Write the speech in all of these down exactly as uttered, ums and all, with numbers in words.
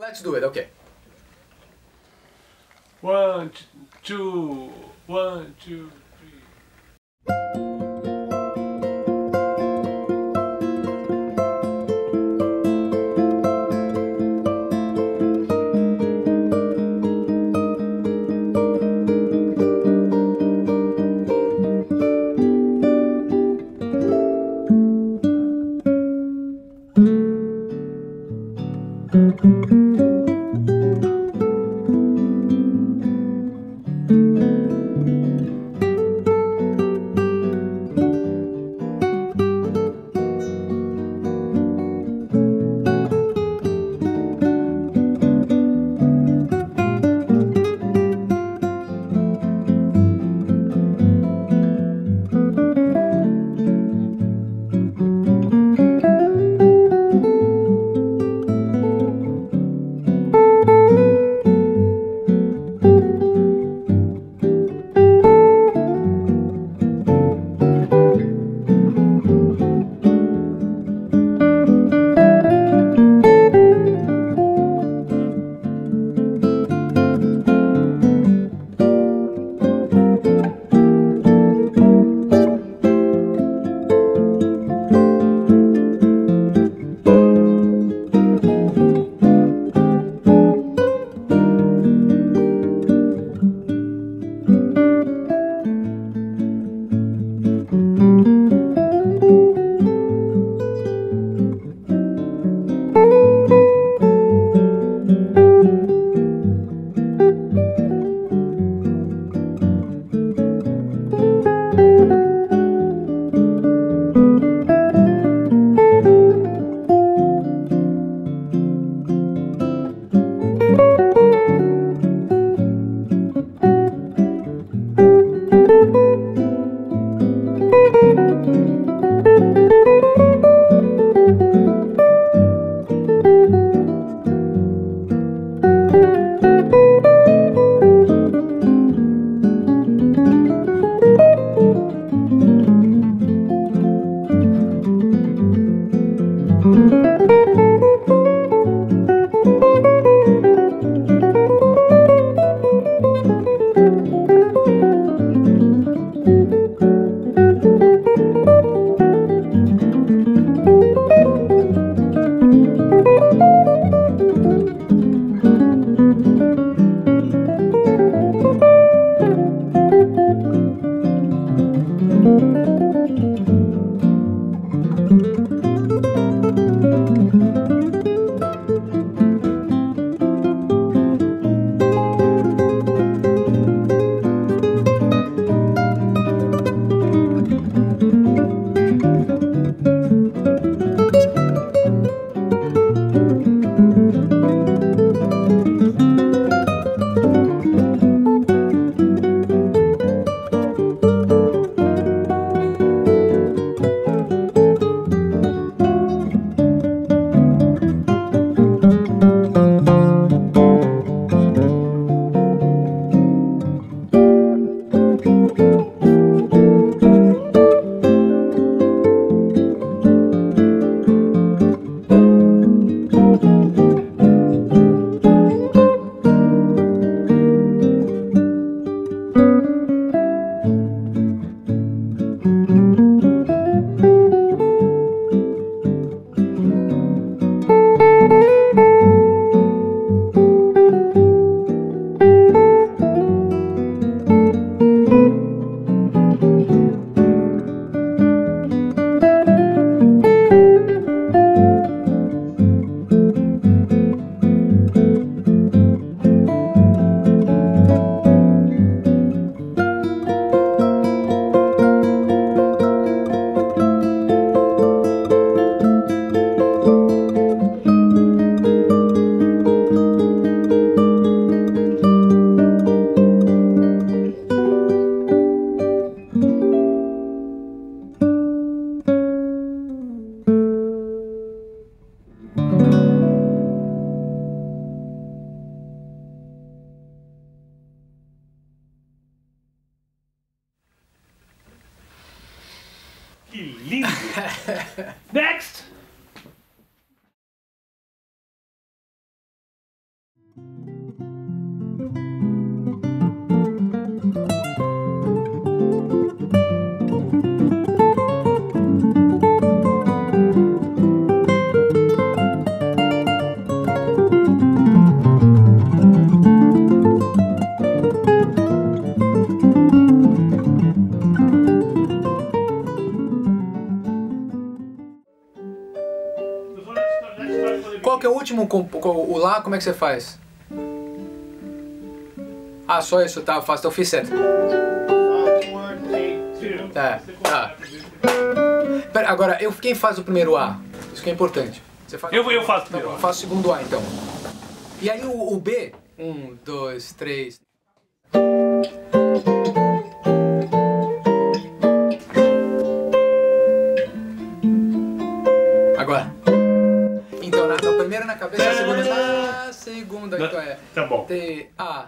Let's do it, okay. One, two, one, two, three. Que lindo! Next! Qual que é o último, o Lá, como é que você faz? Ah, só isso, tá, eu faço, então eu fiz certo. É, tá. Pera, agora, eu, quem faz o primeiro A? Isso que é importante. Você faz... Eu, eu faço Tá primeiro. bom, eu faço o segundo A, então. E aí o, o B? Um, dois, três... Agora. Então, na, na primeira na cabeça, a segunda na segunda, então é... Tá bom. T, A.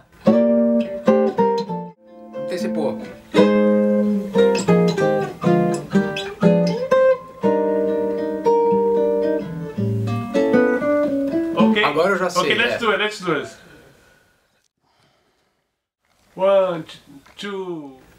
T, C, pô. Ok. Agora eu já sei. Ok, let's é. do it, let's do it. One, two...